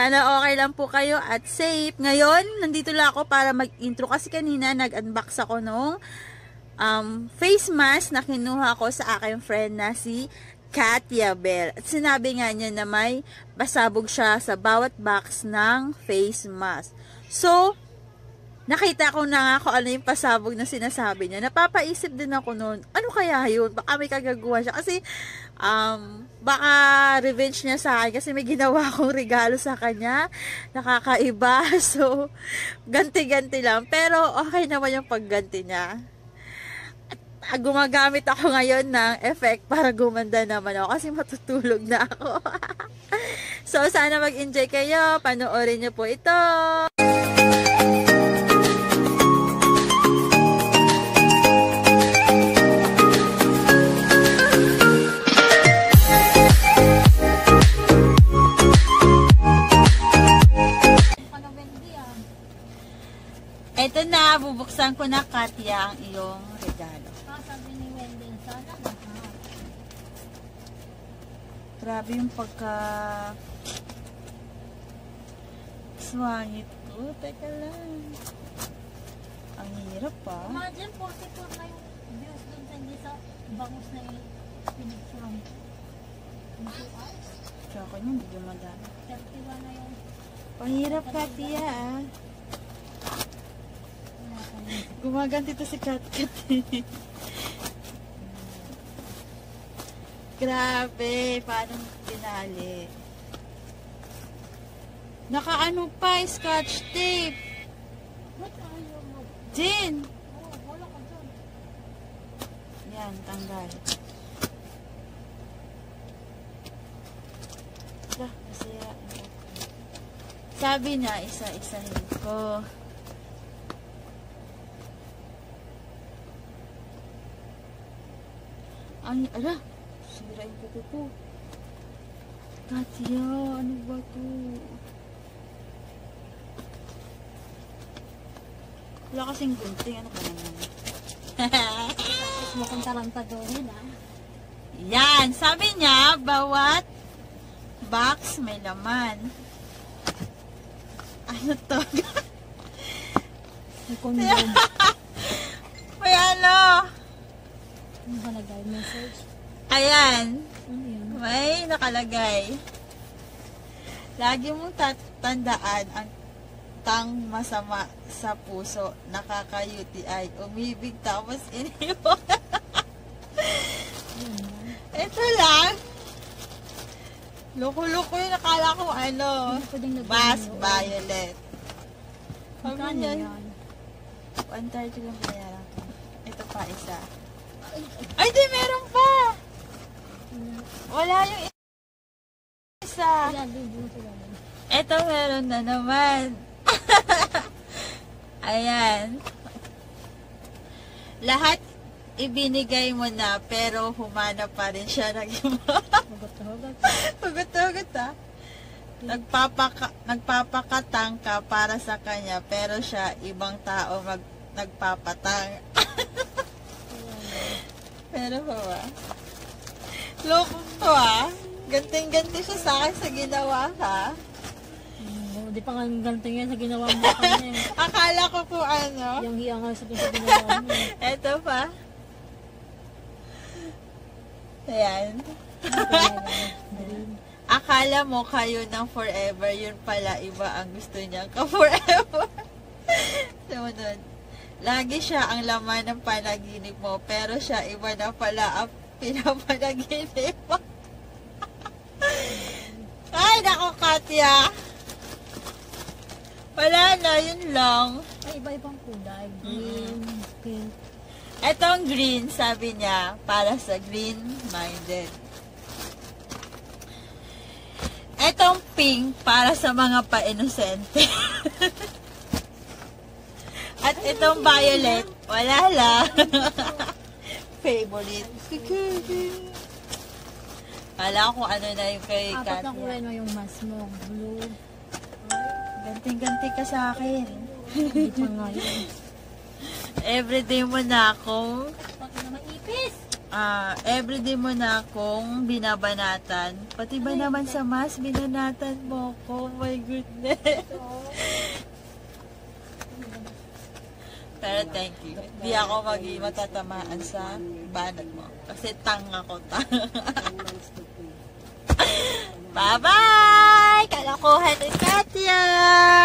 Sana okay lang po kayo at safe. Ngayon, nandito lang ako para mag-intro kasi kanina nag-unbox ako nung face mask na kinuha ko sa aking friend na si Katia Bell. At sinabi nga niya na may pasabog siya sa bawat box ng face mask. So, nakita ko na nga kung ano yung pasabog na sinasabi niya. Napapaisip din ako noon, ano kaya yun? Baka may kagagawa siya. Kasi, baka revenge niya sa akin. Kasi may ginawa akong regalo sa kanya. Nakakaiba. So, ganti-ganti lang. Pero, okay naman yung pagganti niya. At gumagamit ako ngayon ng effect para gumanda naman ako. Kasi matutulog na ako. So, sana mag-enjoy kayo. Panoorin niyo po ito. Ito na, bubuksan ko na, Katia, ang iyong regalo. Sabi ni Wendy, sana lahat. Grabe yung pagka... swangit ko. Teka lang. Ang hirap pa. Imagine, 44 na yung views dun sa hindi sa bangus na pinicturan. Tsaka niya, hindi madami. 31 na yung... Pahirap, Katia, ah. Gumaganti to si Kat-Kat. Grabe, paano pinali? Nakaano pa, scotch tape. What are you mag... Jin! Oh, wala ka dyan. Yan, tanggal. Masaya. Sabi niya, isa-isahin ko. Ay, ala, sirain ko ito. Katia, ano ba ito? Wala kasing gunting, ano ka naman? Tapos mo kung tarantadorin, ah. Yan, sabi niya, bawat box may laman. Ano to? May kondom. May ano? Ano ba nagay? Message? Ayan. Ano yun? May nakalagay. Lagi mong tatandaan ang tang masama sa puso, nakaka-UTI, umibig tapos iniwan. Ito lang. Loko-loko yung nakala ko ano. Bass violet. Magkano yan? 130 lang bayaran ko. Ito pa isa. Ay, di meron pa! Wala yung isa. Ito meron na naman. Ayan. Lahat ibinigay mo na, pero humana pa rin siya ng iba. Hugot-hugot, ah. Nagpapakatang ka para sa kanya, pero siya, ibang tao nagpapatang. Pero ba? Loko to, ah. Ganting-ganti siya sa akin sa ginawa, ha? Hindi pa nga ganting yan sa ginawa mo kanya. Akala ko po ano. Yung hiya nga sa ginawa mo. Eto pa. Ayan. Akala mo kayo ng forever, yun pala iba ang gusto niya ka-forever. Sumunod. Lagi siya ang laman ng panaginip mo, pero siya iba na pala ang pinapanaginip mo. Ay, nako, Katia. Wala na, yun lang. Ay, iba-ibang kulay. Green, pink. Etong green, sabi niya, para sa green-minded. Etong pink, para sa mga pa-inosente. At itong violet, wala lang. Favorite. Wala kung ano na yung kay Katia. Apat na kulay na yung mask mo. Blue. Ganting-ganti ka sa akin. Hindi pa nga yun. Everyday mo na ako. Pati na maipis. everyday mo na akong binabanatan. Pati ba naman sa mas, binanatan mo ko. Oh my goodness. Pero thank you. Hindi ako matatamaan sa banat mo. Kasi tanga ko, tanga. Bye-bye! Kalokohan ni Katya!